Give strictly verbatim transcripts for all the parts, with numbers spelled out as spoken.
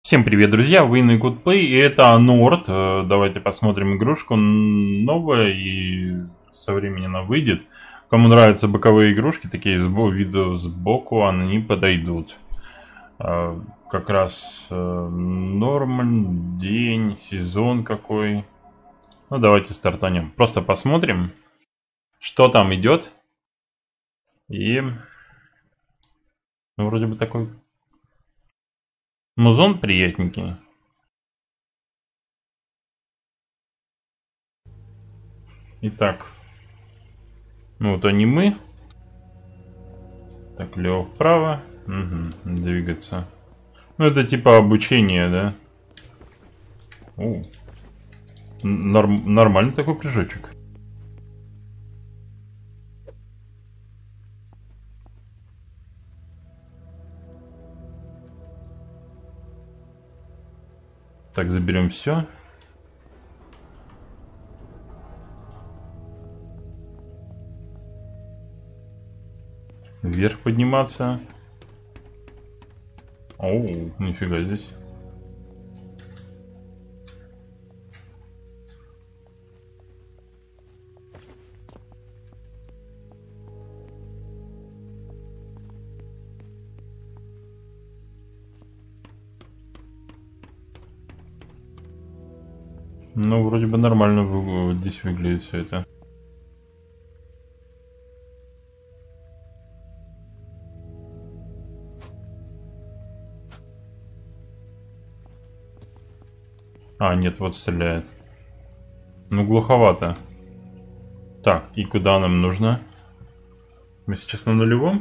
Всем привет, друзья! Вы на Goodplay, и это Норд. Давайте посмотрим игрушку. Новая и со временем она выйдет. Кому нравятся боковые игрушки, такие сбо видео сбоку, они подойдут. Как раз норм, день, сезон какой. Ну, давайте стартанем. Просто посмотрим, что там идет. И... Ну, вроде бы такой... Музон приятненький. Итак, ну вот они мы. Так, лево вправо. Угу, двигаться. Ну это типа обучение, да? О, норм, нормальный такой прыжочек. Так, заберем все. Вверх подниматься. Оу, нифига здесь. Ну, вроде бы нормально вы... здесь выглядит все это. А, нет, вот стреляет. Ну, глуховато. Так, и куда нам нужно? Мы сейчас на нулевом?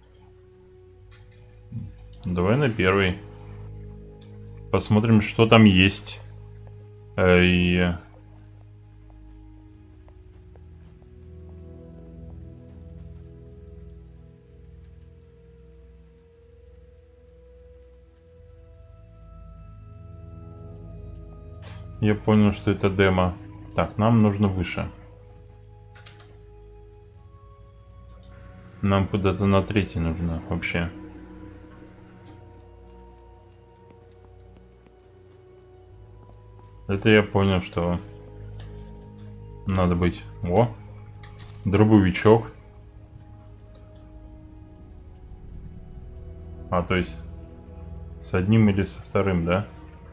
Давай на первый. Посмотрим, что там есть. И... Я понял, что это демо. Так, нам нужно выше. Нам куда-то на третий нужно вообще. Это я понял, что надо быть. О, дробовичок. А, то есть с одним или со вторым, да?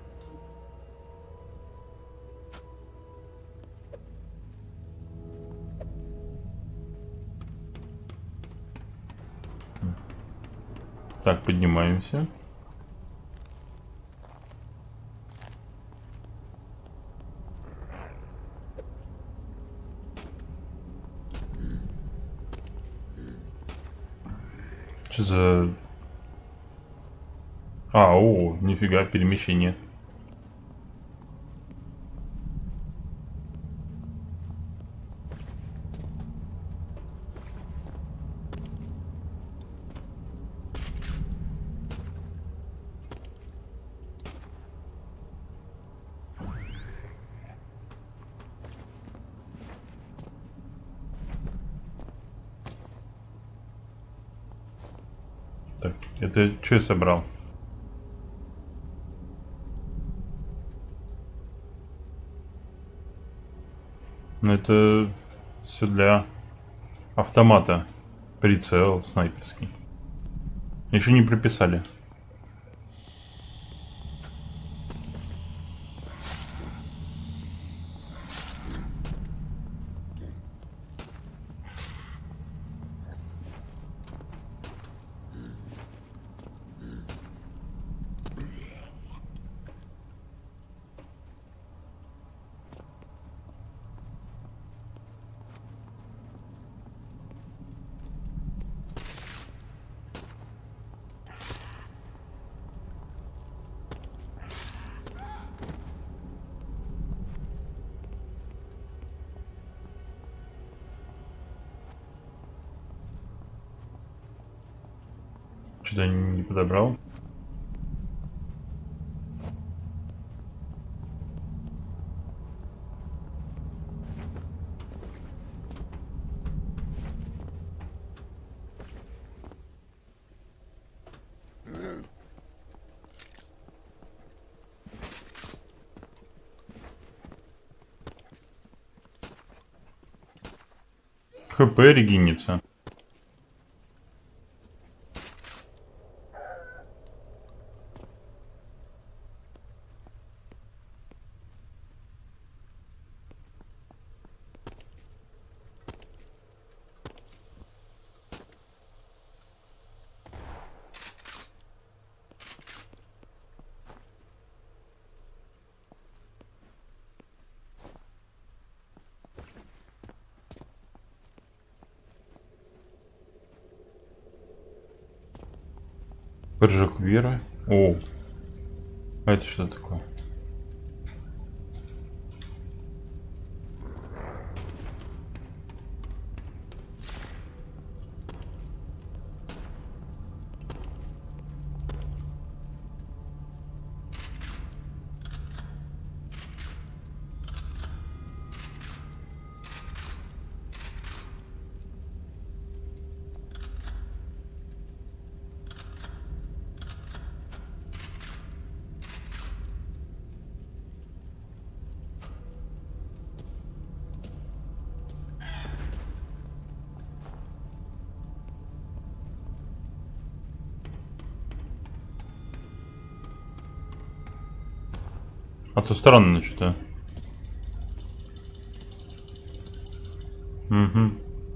Так, поднимаемся. Что за... А, о, нифига, перемещение. Так, это что я собрал? Ну это все для автомата. Прицел снайперский. Еще не прописали. Что-то не подобрал. ХП регенится. Прыжок веры. О, а это что такое? А то странно что-то. Угу.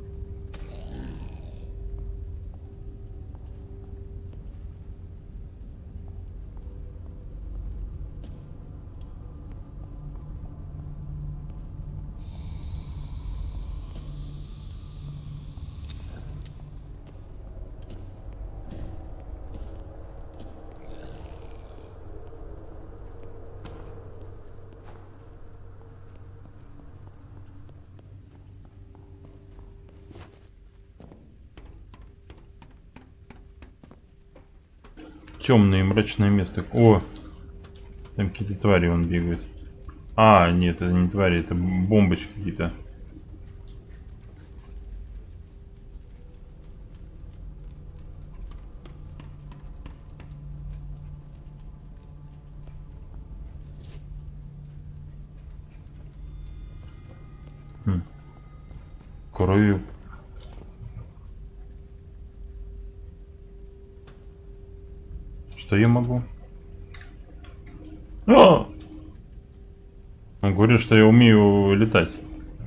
Темное и мрачное место. О, там какие-то твари он бегает. А, нет, это не твари, это бомбочки какие-то. Хм. Кровью. Что я могу? А! Он говорит, что я умею летать.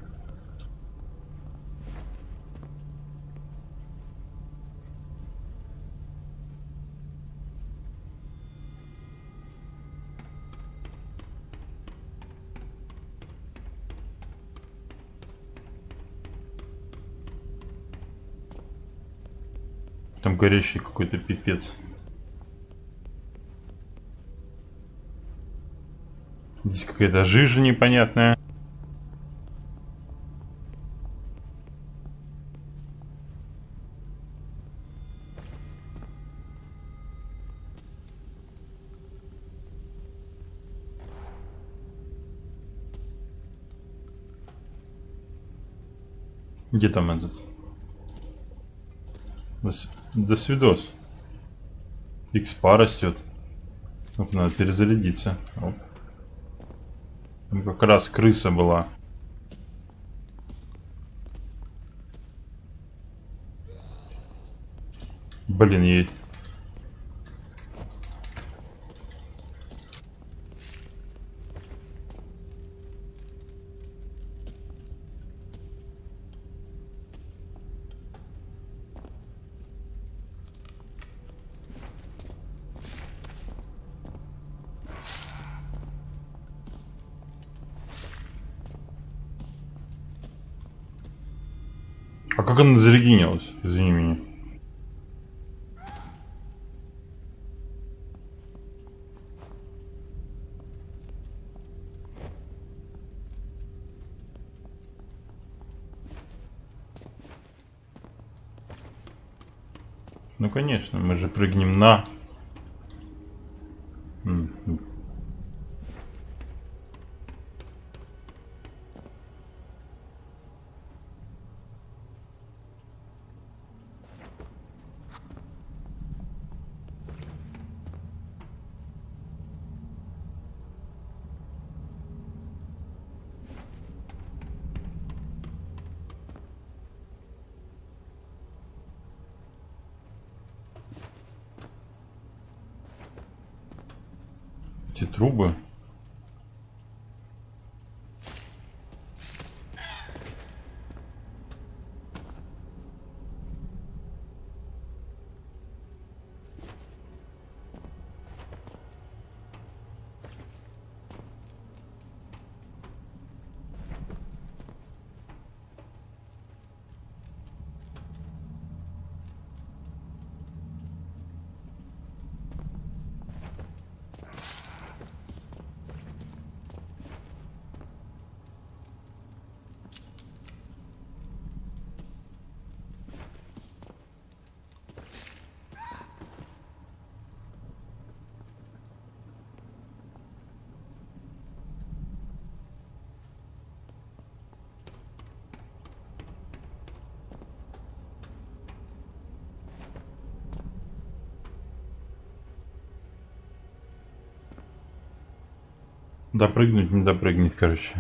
Там горящий какой-то пипец. Здесь какая-то жижа непонятная. Где там этот? До, с... До свидос. Икспа растет. Вот надо перезарядиться. Оп. Там как раз крыса была. Блин, ей. А как она зарегинилась? Извини меня. Ну конечно, мы же прыгнем на. М-м. Эти трубы. Допрыгнуть, не допрыгнуть, короче.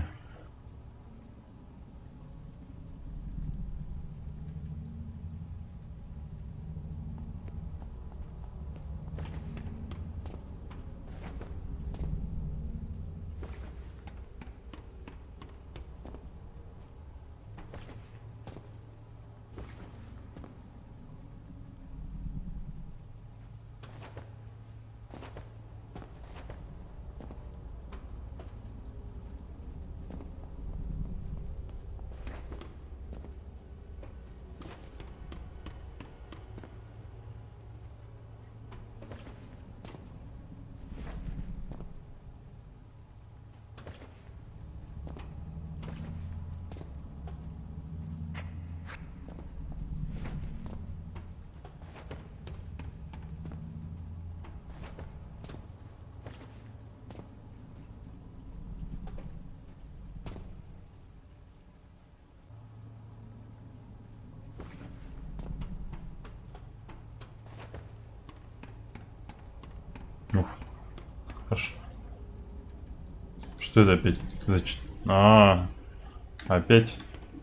Ух, хорошо. Что это опять? Зачем? А, опять.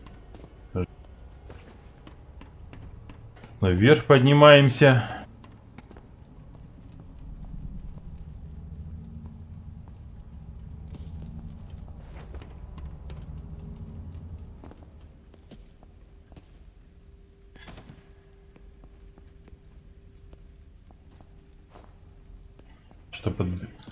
Наверх поднимаемся. Что под...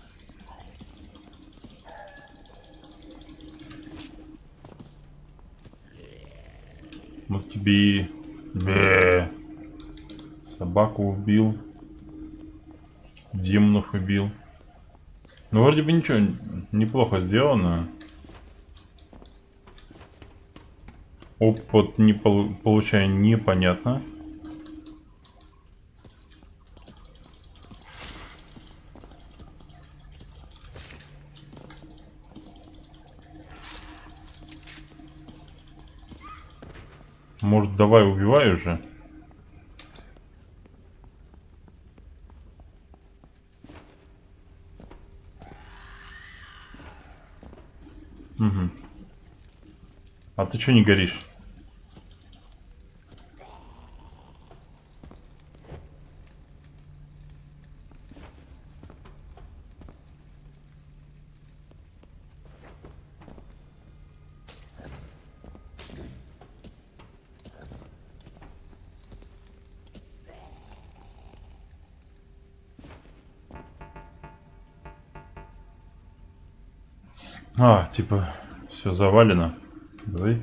Вот тебе и... Бе. Собаку убил. Демонов убил. Ну, вроде бы ничего, неплохо сделано. Опыт не полу получаю непонятно. Может, давай убивай уже. Угу. А ты что не горишь? А, типа, все завалено. Давай.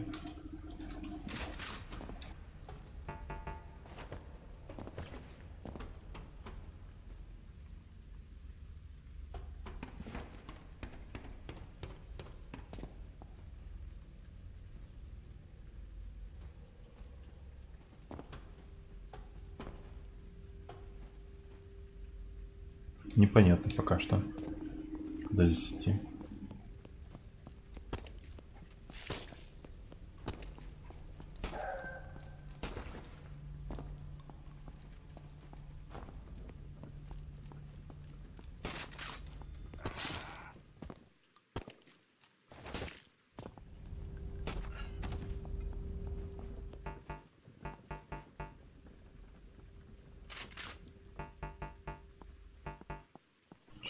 Непонятно пока что. Куда здесь идти?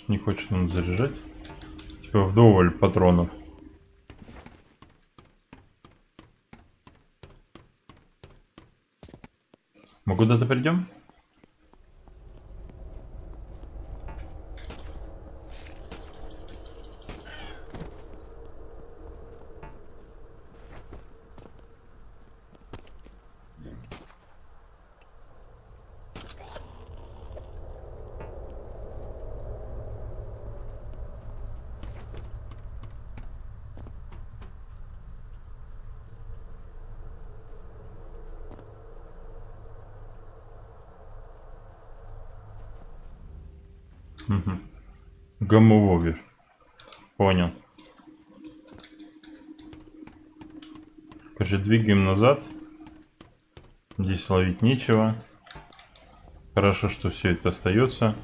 Не хочет он заряжать. Типа вдоволь патронов. Мы куда-то придем? Угу. Гамововер. Понял. Короче, двигаем назад. Здесь ловить нечего. Хорошо, что все это остается.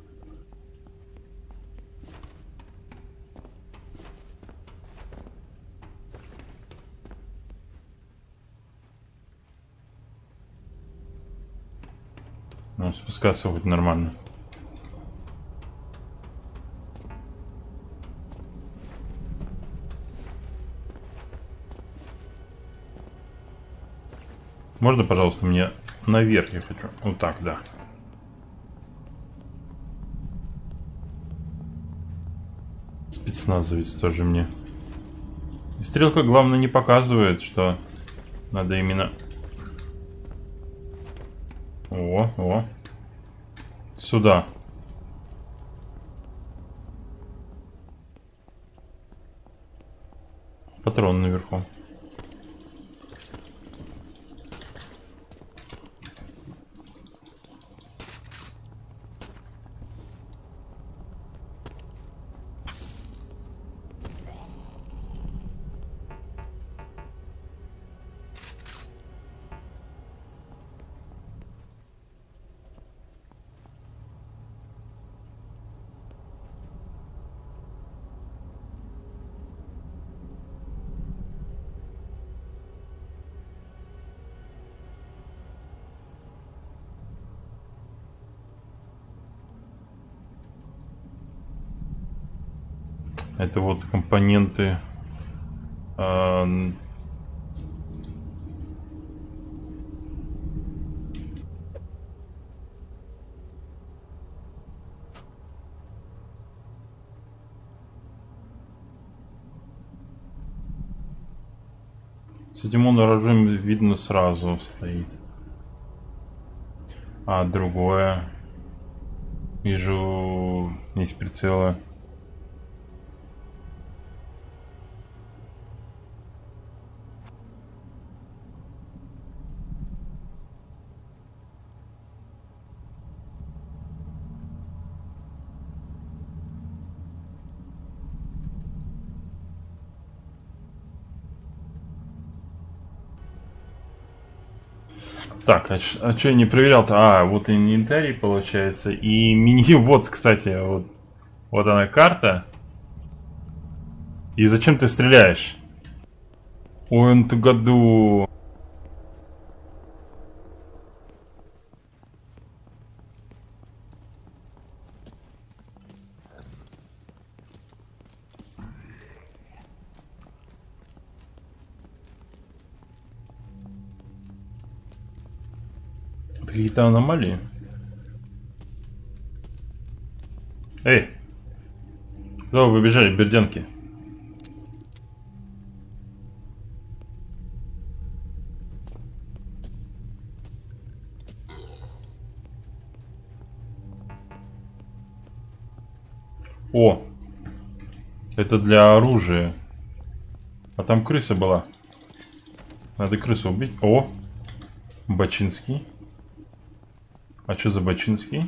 Ну, спускаться хоть нормально. Можно, пожалуйста, мне наверх я хочу? Вот так, да. Спецназовец тоже мне. И стрелка, главное, не показывает, что надо именно... О, о. Сюда. Патрон наверху. Это вот компоненты. А... С этим он режим видно сразу стоит. А другое. Вижу, есть прицелы. Так, а, а что я не проверял-то? А, вот инвентарий получается. И меню. Вот, кстати, вот, вот она карта. И зачем ты стреляешь? Ой, он ту году. Какие-то аномалии. Эй! Куда вы побежали, бердянки? О! Это для оружия. А там крыса была. Надо крысу убить. О! Бачинский. А что за Бачинский?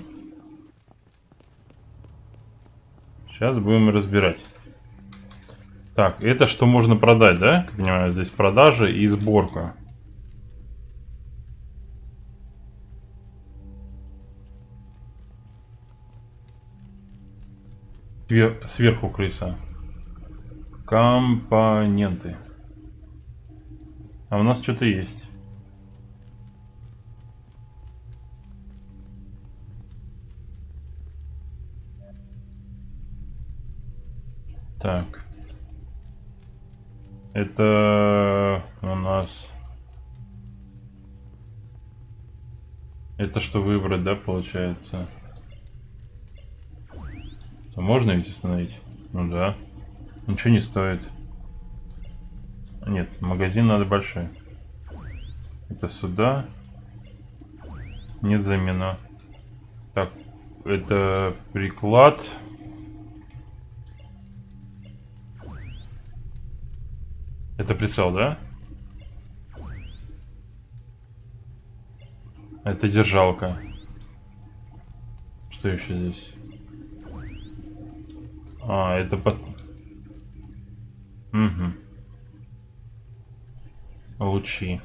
Сейчас будем разбирать. Так, это что можно продать, да? Как понимаю, здесь продажа и сборка. Свер... Сверху крыса. Компоненты. А у нас что-то есть. Так. Это у нас... Это что выбрать, да, получается? То можно ведь установить? Ну да. Ничего не стоит. Нет, магазин надо большой. Это сюда. Нет замена. Так, это приклад. Это прицел, да? Это держалка. Что еще здесь? А, это под... Угу. Лучи.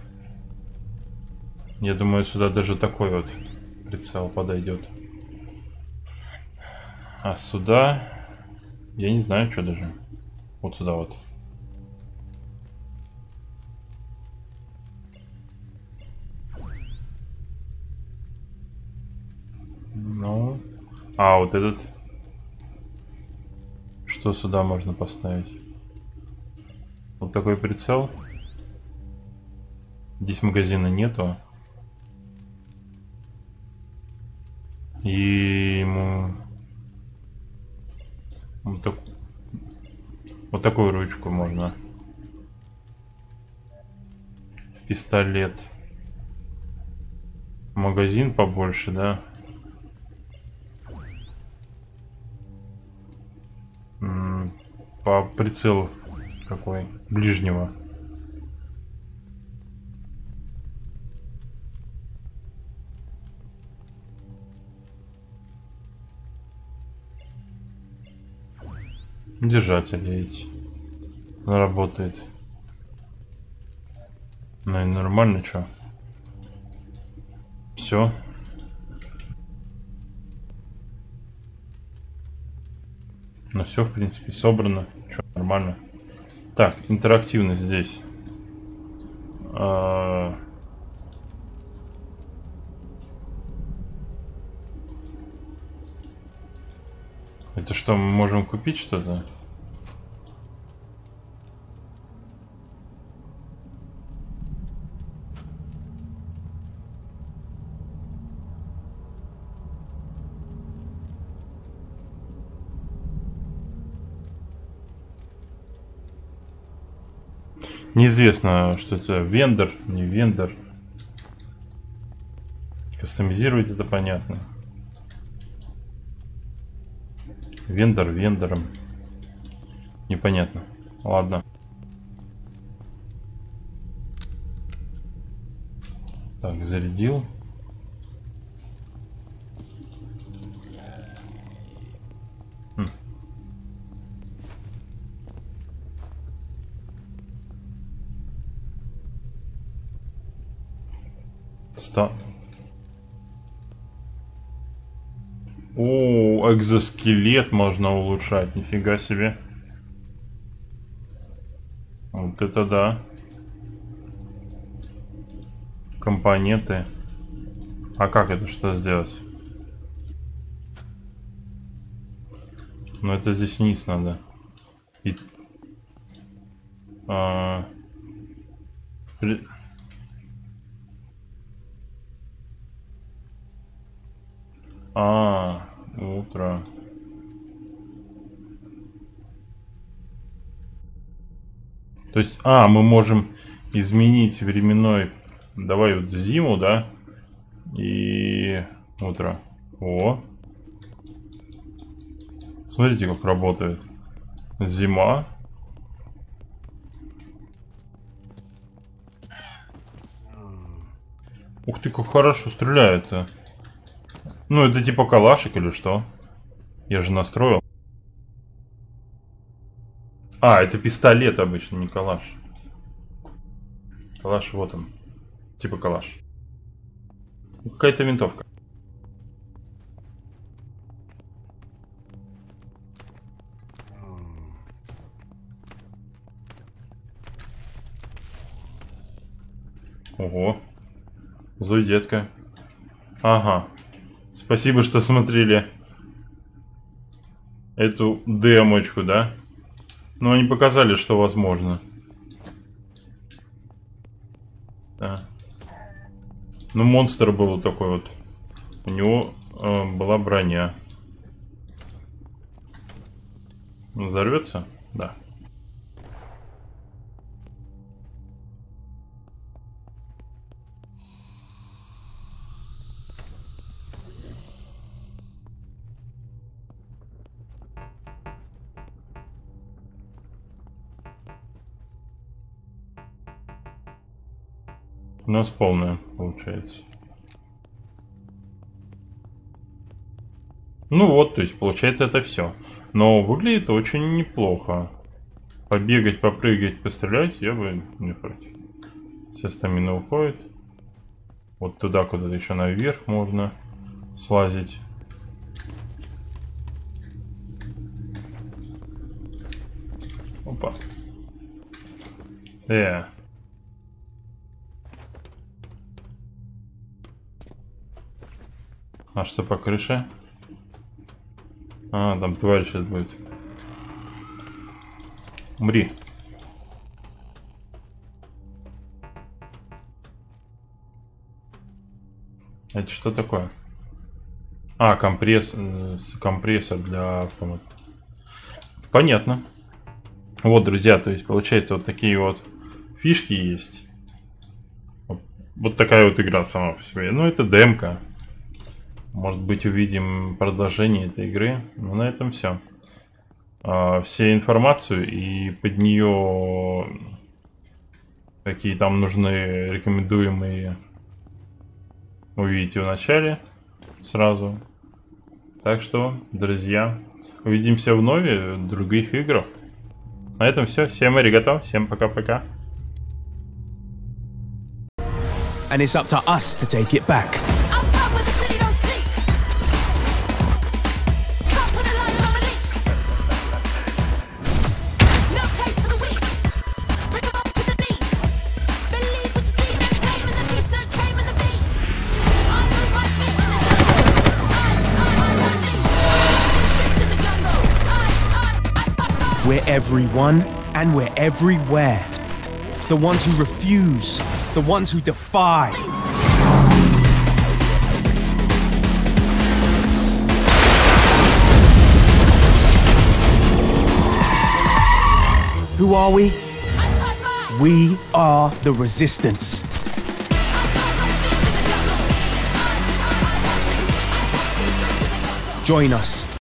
Я думаю, сюда даже такой вот прицел подойдет. А сюда... Я не знаю, что даже. Вот сюда вот. Ну... А, вот этот... Что сюда можно поставить? Вот такой прицел. Здесь магазина нету. И ему... Вот, так... вот такую ручку можно. Пистолет. Магазин побольше, да? По прицелу какой? Ближнего. Держатель, видите. Он работает. Наверное, нормально, что? Все. Ну все, в принципе, собрано. Что, нормально. Так, интерактивность здесь. А... Это что, мы можем купить что-то? Неизвестно, что это вендор, не вендор. Кастомизировать это понятно. Вендор вендором. Непонятно. Ладно. Так, зарядил. Хм. Ста... О, экзоскелет можно улучшать. Нифига себе. Вот это да. Компоненты. А как это что сделать? Ну это здесь вниз надо. И... А... При... А, утро. То есть, а, мы можем изменить временной. Давай вот зиму, да? И утро. О. Смотрите, как работает. Зима. Ух ты, как хорошо стреляет-то. Ну, это типа калашик или что? Я же настроил. А, это пистолет обычно, не калаш. Калаш, вот он. Типа калаш. Какая-то винтовка. Ого. Злой детка. Ага. Спасибо, что смотрели эту демочку, да? Но они показали, что возможно. Да. Ну, монстр был вот такой вот. У него э, была броня. Взорвется? Да. У нас полная получается. Ну вот, то есть получается это все. Но выглядит очень неплохо. Побегать, попрыгать, пострелять я бы не против. Вся стамина уходит. Вот туда куда-то еще наверх можно слазить. Опа. Э. А что по крыше? А, там тварь сейчас будет. Умри. Это что такое? А, компресс... компрессор для автомата. Понятно. Вот, друзья, то есть получается вот такие вот фишки есть. Вот, вот такая вот игра сама по себе. Ну, это демка. Может быть, увидим продолжение этой игры. Но на этом все. А, все информацию и под нее какие там нужны рекомендуемые увидите в начале сразу. Так что, друзья, увидимся вновь в других играх. На этом все. Всем аригато. Всем пока-пока. And it's up to us to take it back. We're everyone and we're everywhere. The ones who refuse, the ones who defy. Who are we? We are the Resistance. Join us.